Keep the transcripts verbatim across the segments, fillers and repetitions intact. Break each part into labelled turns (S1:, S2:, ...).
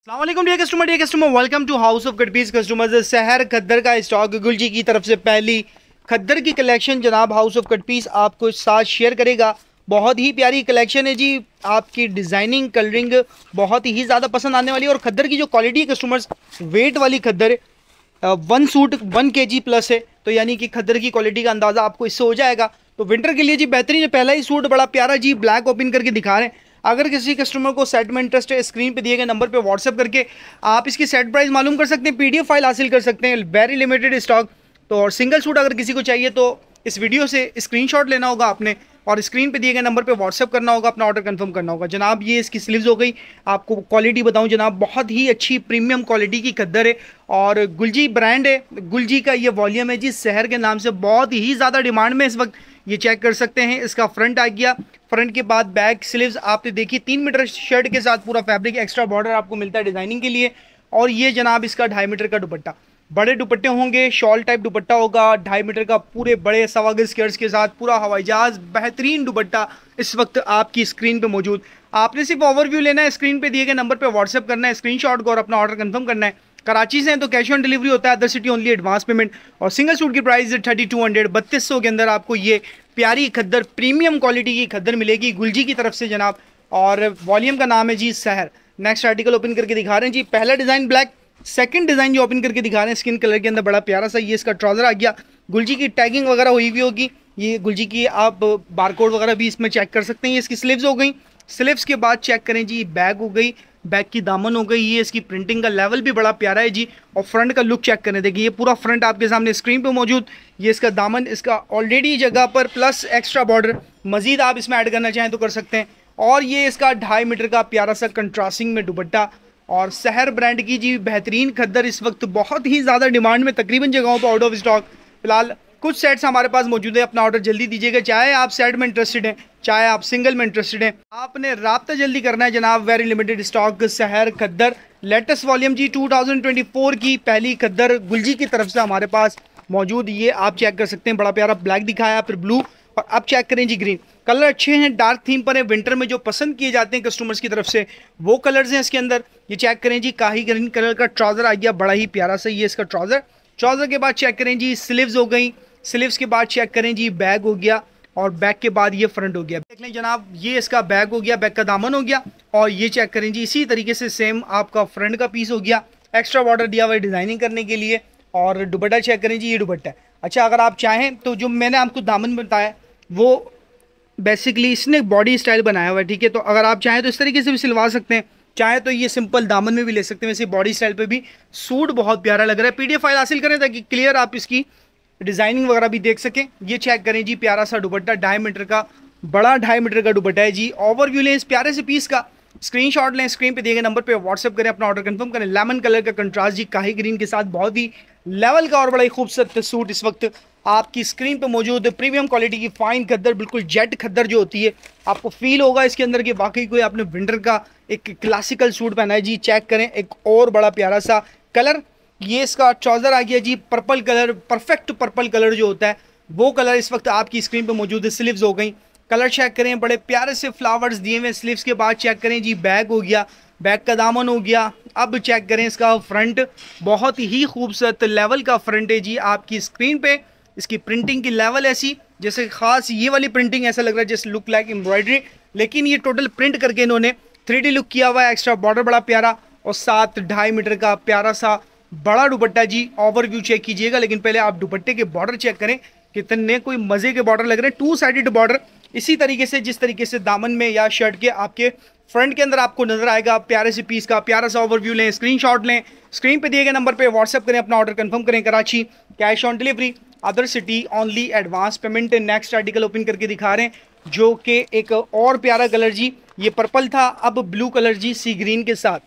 S1: अस्सलाम वालेकुम dear customer dear customer welcome to house of cut piece customers. Sehar Khaddar का stock गुल जी की तरफ से पहली खद्दर की कलेक्शन जनाब हाउस ऑफ कटपीस आपको साथ शेयर करेगा। बहुत ही प्यारी कलेक्शन है जी। आपकी डिज़ाइनिंग कलरिंग बहुत ही ज़्यादा पसंद आने वाली है। और खद्दर की जो क्वालिटी है कस्टमर्स, वेट वाली खद्दर है। वन सूट वन के जी प्लस है, तो यानी कि खद्दर की क्वालिटी का अंदाज़ा आपको इससे हो जाएगा। तो विंटर के लिए जी बेहतरीन, पहला ही सूट बड़ा प्यारा जी ब्लैक ओपन करके दिखा रहे हैं। अगर किसी कस्टमर को सेट में इंटरेस्ट है, स्क्रीन पे दिए गए नंबर पे व्हाट्सएप करके आप इसकी सेट प्राइस मालूम कर सकते हैं, पीडीएफ फाइल हासिल कर सकते हैं। Very limited stock. तो और सिंगल सूट अगर किसी को चाहिए तो इस वीडियो से स्क्रीनशॉट लेना होगा आपने और स्क्रीन पे दिए गए नंबर पे व्हाट्सएप करना होगा, अपना ऑर्डर कंफर्म करना होगा। जनाब ये इसकी स्लीव्स हो गई। आपको क्वालिटी बताऊं जनाब, बहुत ही अच्छी प्रीमियम क्वालिटी की खद्दर है और गुलजी ब्रांड है। गुलजी का ये वॉल्यूम है जी, शहर के नाम से बहुत ही ज़्यादा डिमांड में इस वक्त। ये चेक कर सकते हैं। इसका फ्रंट आ गया, फ्रंट के बाद बैक स्लीव्स आपने देखी, तीन मीटर शर्ट के साथ पूरा फैब्रिक, एक्स्ट्रा बॉर्डर आपको मिलता है डिजाइनिंग के लिए। और ये जनाब इसका ढाई मीटर का दुपट्टा, बड़े दुपट्टे होंगे, शॉल टाइप दुपट्टा होगा, ढाई मीटर का पूरे बड़े सवा गज स्कर्ट्स के साथ पूरा हवाई जहाज बेहतरीन दुपट्टा इस वक्त आपकी स्क्रीन पे मौजूद। आपने सिर्फ ओवरव्यू लेना है, स्क्रीन पे दिए गए नंबर पे व्हाट्सएप करना है, स्क्रीनशॉट को और अपना ऑर्डर कंफर्म करना है। कराची से हैं तो कैश ऑन डिलीवरी होता है, other city only advance payment. और सिंगल सूट की प्राइस थर्टी टू हंड्रेड बत्तीस सौ के अंदर आपको ये प्यारी खद्दर प्रीमियम क्वालिटी की खद्दर मिलेगी गुलजी की तरफ से जनाब। और वॉल्यूम का नाम है जी शहर। नेक्स्ट आर्टिकल ओपन करके दिखा रहे हैं जी। पहला डिज़ाइन ब्लैक, सेकंड डिज़ाइन जो ओपन करके दिखा रहे हैं स्किन कलर के अंदर, बड़ा प्यारा सा ये इसका ट्राउजर आ गया। गुलजी की टैगिंग वगैरह हुई हुई होगी, ये गुलजी की आप बारकोड वगैरह भी इसमें चेक कर सकते हैं। ये इसकी स्लीव्स हो गई। स्लीव्स के बाद चेक करें जी, बैग हो गई, बैग की दामन हो गई। ये इसकी प्रिंटिंग का लेवल भी बड़ा प्यारा है जी। और फ्रंट का लुक चेक करें, देखिए ये पूरा फ्रंट आपके सामने स्क्रीन पे मौजूद। ये इसका दामन, इसका ऑलरेडी जगह पर प्लस एक्स्ट्रा बॉर्डर मजीद आप इसमें ऐड करना चाहें तो कर सकते हैं। और ये इसका ढाई मीटर का प्यारा सा कंट्रास्टिंग में दुपट्टा। और शहर ब्रांड की जी बेहतरीन खद्दर इस वक्त बहुत ही ज़्यादा डिमांड में, तकरीबन जगहों पर आउट ऑफ स्टॉक। फिलहाल कुछ सेट्स हमारे पास मौजूद है, अपना ऑर्डर जल्दी दीजिएगा, चाहे आप सेट में इंटरेस्टेड हैं चाहे आप सिंगल में इंटरेस्टेड हैं। आपने राब्ता जल्दी करना है जनाब। Very limited stock Sehar Khaddar latest volume जी टू थाउजेंड ट्वेंटी फोर की पहली खद्दर गुलजी की तरफ से हमारे पास मौजूद। ये आप चेक कर सकते हैं, बड़ा प्यारा ब्लैक दिखाया, फिर ब्लू, और अब चेक करें जी ग्रीन। कलर अच्छे हैं, डार्क थीम पर है। विंटर में जो पसंद किए जाते हैं कस्टमर्स की तरफ से वो कलर्स हैं इसके अंदर। ये चेक करें जी, काही ग्रीन कलर का ट्राउजर आ गया, बड़ा ही प्यारा सा ये इसका ट्राउजर। ट्राउजर के बाद चेक करें जी स्लीव्स हो गई। स्लीव्स के बाद चेक करें जी बैग हो गया, और बैग के बाद ये फ्रंट हो गया। देख लें जनाब, ये इसका बैग हो गया, बैग का दामन हो गया। और ये चेक करें जी, इसी तरीके से सेम आपका फ्रंट का पीस हो गया, एक्स्ट्रा बॉर्डर दिया हुआ है डिजाइनिंग करने के लिए। और दुपट्टा चेक करें जी, ये दुपट्टा है। अच्छा, अगर आप चाहें तो जो मैंने आपको दामन बताया वो बेसिकली इसने बॉडी स्टाइल बनाया हुआ है, ठीक है। तो अगर आप चाहें तो इस तरीके से भी सिलवा सकते हैं, चाहे तो ये सिंपल दामन में भी ले सकते हैं। वैसे बॉडी स्टाइल पे भी सूट बहुत प्यारा लग रहा है। पीडीएफ फाइल हासिल करें ताकि क्लियर आप इसकी डिजाइनिंग वगैरह भी देख सकें। ये चेक करें जी, प्यारा सा दुपट्टा, ढाई मीटर का, बड़ा ढाई मीटर का दुपट्टा है जी। ओवरव्यू लें इस प्यारे से पीस का, स्क्रीनशॉट लें, स्क्रीन पे दिए गए नंबर पे व्हाट्सएप करें, अपना ऑर्डर कंफर्म करें। लेमन कलर का कंट्रास्ट जी काही ग्रीन के साथ, बहुत ही लेवल का और बड़ा ही खूबसूरत सूट इस वक्त आपकी स्क्रीन पे मौजूद। प्रीमियम क्वालिटी की फाइन खद्दर, बिल्कुल जेट खद्दर जो होती है, आपको फील होगा इसके अंदर कि वाकई कोई आपने विंटर का एक क्लासिकल सूट पहना है जी। चेक करें, एक और बड़ा प्यारा सा कलर, ये इसका ट्राउजर आ गया जी, purple colour, perfect purple colour जो होता है वो कलर इस वक्त आपकी स्क्रीन पे मौजूद है। स्लीव्स हो गई, कलर चेक करें, बड़े प्यारे से फ्लावर्स दिए हुए स्लीव्स के बाद चेक करें जी बैग हो गया, बैग का दामन हो गया। अब चेक करें इसका फ्रंट, बहुत ही खूबसूरत लेवल का फ्रंट है जी आपकी स्क्रीन पे। इसकी प्रिंटिंग की लेवल ऐसी, जैसे खास ये वाली प्रिंटिंग ऐसा लग रहा है जैसे लुक लाइक एम्ब्रॉयडरी, लेकिन ये टोटल प्रिंट करके इन्होंने थ्री डी लुक किया हुआ है। एक्स्ट्रा बॉर्डर बड़ा प्यारा, और साथ ढाई मीटर का प्यारा सा बड़ा दुपट्टा जी। ओवरव्यू चेक कीजिएगा, लेकिन पहले आप दुपट्टे के बॉर्डर चेक करें, कितने कोई मजे के बॉर्डर लग रहे हैं, टू साइडेड बॉर्डर। इसी तरीके से जिस तरीके से दामन में या शर्ट के आपके फ्रंट के अंदर आपको नजर आएगा, प्यारे से पीस का प्यारा सा ओवरव्यू लें, स्क्रीनशॉट लें, स्क्रीन पे दिए गए नंबर पे व्हाट्सएप करें, अपना ऑर्डर कंफर्म करें। Karachi cash on delivery, other city only advance payment. Next article open करके दिखा रहे हैं जो कि एक और प्यारा कलर जी, ये पर्पल था, अब ब्लू कलर जी सी ग्रीन के साथ।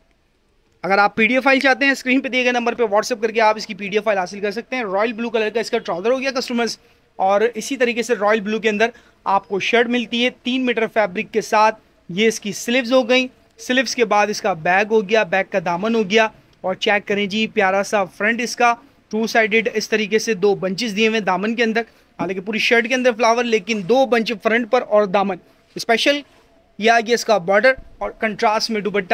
S1: अगर आप पीडीएफ फाइल चाहते हैं, स्क्रीन पे दिए गए नंबर पे व्हाट्सएप करके आप इसकी पीडीएफ फाइल हासिल कर सकते हैं। रॉयल ब्लू कलर का इसका ट्राउजर हो गया कस्टमर्स, और इसी तरीके से रॉयल ब्लू के अंदर आपको शर्ट मिलती है तीन मीटर फैब्रिक के साथ। ये इसकी स्लीव्स हो गई, स्लीव्स के बाद इसका बैग हो गया, बैग का दामन हो गया। और चेक करें जी, प्यारा सा फ्रंट इसका, टू साइडेड इस तरीके से दो बंचेस दिए हुए दामन के अंदर, हालांकि पूरी शर्ट के अंदर फ्लावर, लेकिन दो बंच फ्रंट पर और दामन स्पेशल। यह आ गया इसका बॉर्डर, और कंट्रास्ट में दुपट्टा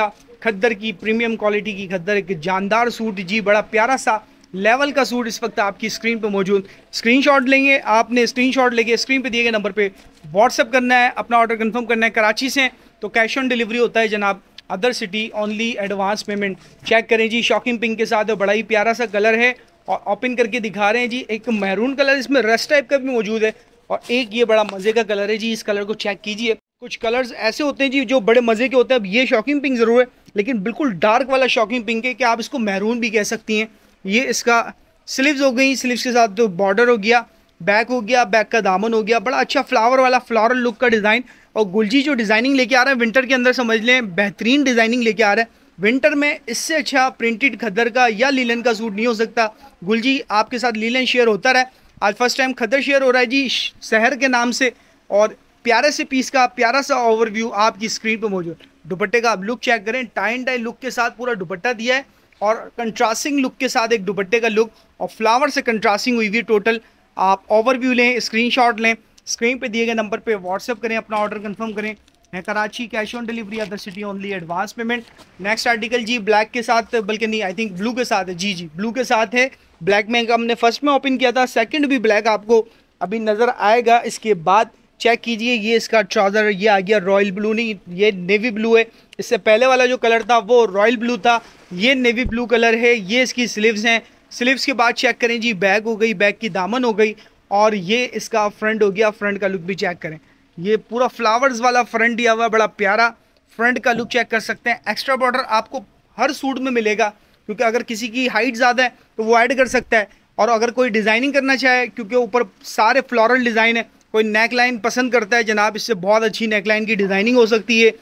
S1: खद्दर की प्रीमियम क्वालिटी की खद्दर एक जानदार सूट जी, बड़ा प्यारा सा लेवल का सूट इस वक्त आपकी स्क्रीन पे मौजूद। स्क्रीनशॉट लेंगे आपने, स्क्रीनशॉट लेके स्क्रीन पे दिए गए नंबर पे व्हाट्सअप करना है, अपना ऑर्डर कंफर्म करना है। कराची से तो कैश ऑन डिलीवरी होता है जनाब, other city only advance payment. Check करें जी, शॉकिंग पिंक के साथ बड़ा ही प्यारा सा कलर है और ओपन करके दिखा रहे हैं जी। एक मैरून कलर इसमें रस्ट टाइप का भी मौजूद है और एक ये बड़ा मज़े का कलर है जी। इस कलर को चेक कीजिए। कुछ कलर्स ऐसे होते हैं जी जो बड़े मज़े के होते हैं। अब ये शॉकिंग पिंक ज़रूर है लेकिन बिल्कुल डार्क वाला शॉकिंग पिंक है कि आप इसको मैरून भी कह सकती हैं। ये इसका स्लीव्स हो गई, स्लीव्स के साथ जो बॉर्डर हो गया, बैक हो गया, बैक का दामन हो गया, बड़ा अच्छा फ्लावर वाला फ्लोरल लुक का डिज़ाइन। और गुलजी जो डिज़ाइनिंग लेके आ रहा है विंटर के अंदर, समझ लें बेहतरीन डिज़ाइनिंग लेके आ रहा है। विंटर में इससे अच्छा प्रिंटेड खद्दर का या लीलन का सूट नहीं हो सकता। गुलजी आपके साथ लीलन शेयर होता रहा है, आज फर्स्ट टाइम खद्दर शेयर हो रहा है जी शहर के नाम से। और प्यारे से पीस का प्यारा सा ओवरव्यू आपकी स्क्रीन पर मौजूद। दुपट्टे का आप लुक चेक करें, टाई एंड डाई लुक के साथ पूरा दुपट्टा दिया है और कंट्रास्टिंग लुक के साथ एक दुपट्टे का लुक और फ्लावर से कंट्रास्टिंग हुई हुई टोटल। आप ओवरव्यू लें, स्क्रीनशॉट लें, स्क्रीन पे दिए गए नंबर पे व्हाट्सएप करें, अपना ऑर्डर कंफर्म करें। है Karachi, cash on delivery, other city only advance payment. Next article जी ब्लैक के साथ, बल्कि नहीं आई थिंक ब्लू के साथ है जी जी ब्लू के साथ है। ब्लैक में हमने फर्स्ट में ओपन किया था, सेकंड भी ब्लैक आपको अभी नज़र आएगा। इसके बाद चेक कीजिए, ये इसका ट्राउज़र ये आ गया रॉयल ब्लू, नहीं ये नेवी ब्लू है। इससे पहले वाला जो कलर था वो रॉयल ब्लू था, ये नेवी ब्लू कलर है। ये इसकी स्लीव्स हैं। स्लीव्स के बाद चेक करें जी, बैक हो गई, बैक की दामन हो गई और ये इसका फ्रंट हो गया। फ्रंट का लुक भी चेक करें, ये पूरा फ्लावर्स वाला फ्रंट दिया हुआ है, बड़ा प्यारा फ्रंट का लुक चेक कर सकते हैं। एक्स्ट्रा बॉर्डर आपको हर सूट में मिलेगा क्योंकि अगर किसी की हाइट ज़्यादा है तो वो ऐड कर सकता है। और अगर कोई डिज़ाइनिंग करना चाहे, क्योंकि ऊपर सारे फ्लोरल डिज़ाइन है, कोई नेक लाइन पसंद करता है जनाब, इससे बहुत अच्छी नेक लाइन की डिज़ाइनिंग हो सकती है।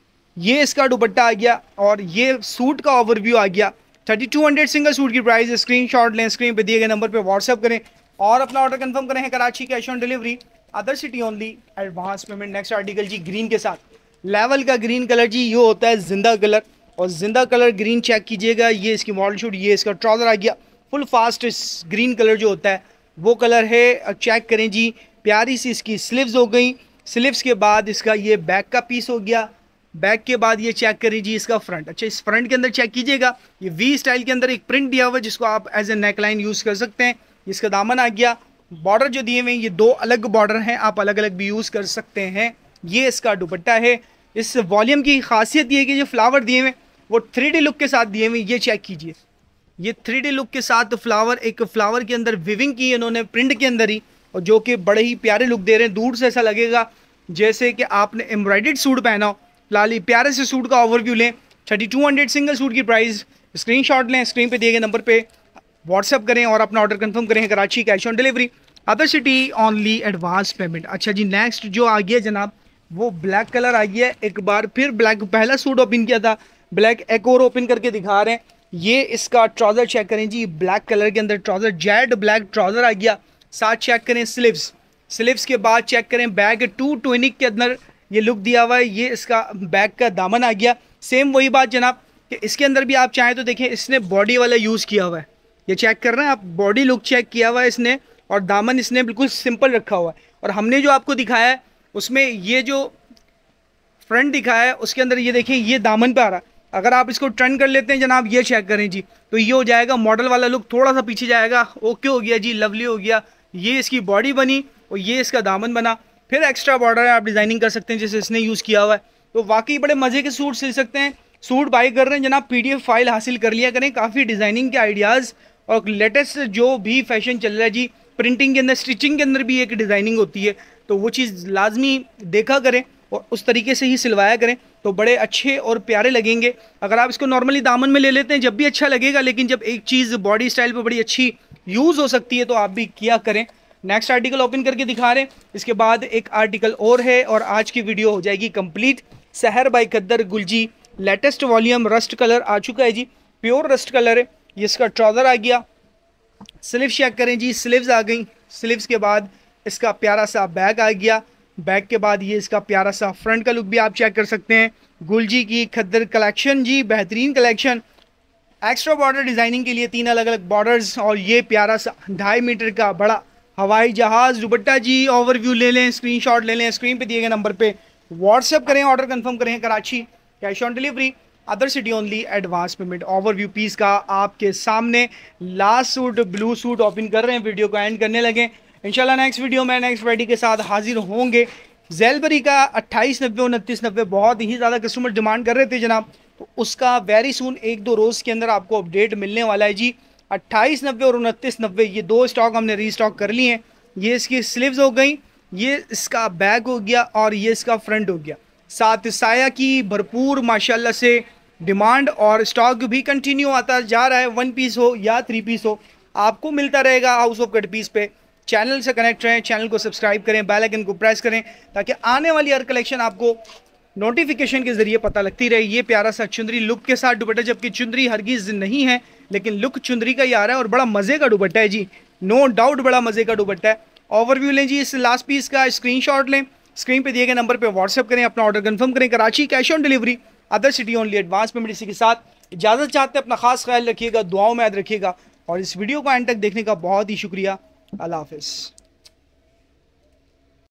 S1: ये इसका दुपट्टा आ गया और ये सूट का ओवरव्यू आ गया। Thirty two hundred single suit की प्राइस। स्क्रीनशॉट लें, स्क्रीन पे दिए गए नंबर पे व्हाट्सएप करें और अपना ऑर्डर कंफर्म करें। है Karachi, cash on delivery, other city only advance payment. Next article जी ग्रीन के साथ, लेवल का ग्रीन कलर जी, ये होता है जिंदा कलर और जिंदा कलर ग्रीन चेक कीजिएगा। ये इसकी मॉडल शूट, ये इसका ट्राउज़र आ गया फुल फास्ट ग्रीन कलर जो होता है वो कलर है। चेक करें जी, प्यारी सी इसकी स्लीव्स हो गई। स्लीव्स के बाद इसका ये बैक का पीस हो गया। बैक के बाद ये चेक करें जी इसका फ्रंट। अच्छा, इस फ्रंट के अंदर चेक कीजिएगा, ये वी स्टाइल के अंदर एक प्रिंट दिया हुआ है जिसको आप as a neckline use कर सकते हैं। इसका दामन आ गया। बॉर्डर जो दिए हुए हैं ये दो अलग बॉर्डर हैं, आप अलग अलग भी यूज़ कर सकते हैं। ये इसका दुपट्टा है। इस वॉल्यूम की खासियत ये है कि जो फ्लावर दिए हुए वो थ्री डी लुक के साथ दिए हुए। ये चेक कीजिए, ये थ्री डी लुक के साथ फ्लावर, एक फ्लावर के अंदर विविंग की इन्होंने प्रिंट के अंदर ही, और जो कि बड़े ही प्यारे लुक दे रहे हैं। दूर से ऐसा लगेगा जैसे कि आपने एम्ब्रॉयडर्ड सूट पहना हो। लाली प्यारे से सूट का ओवरव्यू लें। Thirty two hundred single suit की प्राइस। स्क्रीनशॉट लें, स्क्रीन पे दिए गए नंबर पे व्हाट्सएप करें और अपना ऑर्डर कंफर्म करें। Karachi, cash on delivery, other city only advance payment. अच्छा जी, नेक्स्ट जो आ गया जनाब वो ब्लैक कलर आ गया। एक बार फिर ब्लैक, पहला सूट ओपन किया था, ब्लैक एक और ओपन करके दिखा रहे हैं। ये इसका ट्राउज़र चेक करें जी, ब्लैक कलर के अंदर ट्राउज़र, जेड ब्लैक ट्राउज़र आ गया। साथ चेक करें स्लीव्स। स्लीव्स के बाद चेक करें बैक, टू ट्वेनिक के अंदर ये लुक दिया हुआ है। ये इसका बैक का दामन आ गया। सेम वही बात जनाब कि इसके अंदर भी आप चाहें तो देखें, इसने बॉडी वाला यूज़ किया हुआ है। ये चेक कर रहे हैं आप, बॉडी लुक चेक किया हुआ है इसने और दामन इसने बिल्कुल सिंपल रखा हुआ है। और हमने जो आपको दिखाया है उसमें ये जो फ्रंट दिखाया है उसके अंदर ये देखें, ये दामन पे आ रहा है। अगर आप इसको टर्न कर लेते हैं जनाब, ये चेक करें जी, तो ये हो जाएगा मॉडल वाला लुक, थोड़ा सा पीछे जाएगा। ओके हो गया जी, लवली हो गया। ये इसकी बॉडी बनी और ये इसका दामन बना। फिर एक्स्ट्रा बॉर्डर है, आप डिज़ाइनिंग कर सकते हैं जैसे इसने यूज़ किया हुआ है। तो वाकई बड़े मज़े के सूट सिल सकते हैं। सूट बाई कर रहे हैं जनाब, पीडीएफ फाइल हासिल कर लिया करें। काफ़ी डिज़ाइनिंग के आइडियाज़ और लेटेस्ट जो भी फैशन चल रहा है जी, प्रिंटिंग के अंदर, स्टिचिंग के अंदर भी एक डिज़ाइनिंग होती है, तो वो चीज़ लाजमी देखा करें और उस तरीके से ही सिलवाया करें, तो बड़े अच्छे और प्यारे लगेंगे। अगर आप इसको नॉर्मली दामन में ले लेते हैं जब भी अच्छा लगेगा, लेकिन जब एक चीज़ बॉडी स्टाइल पे बड़ी अच्छी यूज़ हो सकती है तो आप भी किया करें। नेक्स्ट आर्टिकल ओपन करके दिखा रहे हैं, इसके बाद एक आर्टिकल और है और आज की वीडियो हो जाएगी कंप्लीट। सहर बाई खद्दर गुलजी, लेटेस्ट वॉल्यूम, रस्ट कलर आ चुका है जी, प्योर रस्ट कलर है। ये इसका ट्राउज़र आ गया। स्लीव्स चेक करें जी, स्लीव्स आ गई। स्लीव्स के बाद इसका प्यारा सा बैग आ गया। बैग के बाद ये इसका प्यारा सा फ्रंट का लुक भी आप चेक कर सकते हैं। गुलजी की खद्दर कलेक्शन जी, बेहतरीन कलेक्शन। एक्स्ट्रा बॉर्डर डिज़ाइनिंग के लिए तीन अलग अलग बॉर्डर्स और ये प्यारा सा ढाई मीटर का बड़ा हवाई जहाज़ दुपट्टा जी। ओवरव्यू ले लें, स्क्रीनशॉट ले लें, स्क्रीन पे दिए गए नंबर पे व्हाट्सएप करें, ऑर्डर कंफर्म करें। Karachi, cash on delivery, other city only advance payment. Overview piece का आपके सामने। Last suit blue suit open कर रहे हैं, वीडियो को एंड करने लगे। इंशाल्लाह नेक्स्ट वीडियो में नेक्स्ट वैरायटी के साथ हाजिर होंगे। जेलबरी का अट्ठाईस नब्बे उनतीस नब्बे बहुत ही ज़्यादा कस्टमर डिमांड कर रहे थे जनाब, तो उसका वेरी सून एक दो रोज़ के अंदर आपको अपडेट मिलने वाला है जी। अट्ठाईस नब्बे और उनतीस नब्बे ये दो स्टॉक हमने रीस्टॉक कर लिए हैं। ये इसकी स्लीव्स हो गई, ये इसका बैक हो गया और ये इसका फ्रंट हो गया। साथ साया की भरपूर माशाल्लाह से डिमांड और स्टॉक भी कंटिन्यू आता जा रहा है। वन पीस हो या थ्री पीस हो आपको मिलता रहेगा हाउस ऑफ कट पीस पे। चैनल से कनेक्ट रहें, चैनल को सब्सक्राइब करें, बेल आइकन को प्रेस करें ताकि आने वाली हर कलेक्शन आपको नोटिफिकेशन के जरिए पता लगती रहे। ये प्यारा सा चुंदरी लुक के साथ दुपट्टा, जबकि चुंदरी हरगिज नहीं है लेकिन लुक चुंदरी का ही आ रहा है और बड़ा मज़े का दुपट्टा है जी, नो डाउट बड़ा मज़े का दुपट्टा है। ओवरव्यू लें जी, इस लास्ट पीस का स्क्रीनशॉट लें, स्क्रीन पे दिए गए नंबर पे व्हाट्सएप करें, अपना ऑर्डर कंफर्म करें। Karachi cash on delivery, other city only advance payment. इसी के साथ इजाज़त चाहते हैं, अपना खास ख्याल रखिएगा, दुआओं में याद रखिएगा और इस वीडियो को एंड तक देखने का बहुत ही शुक्रिया। अल्लाह हाफिज़।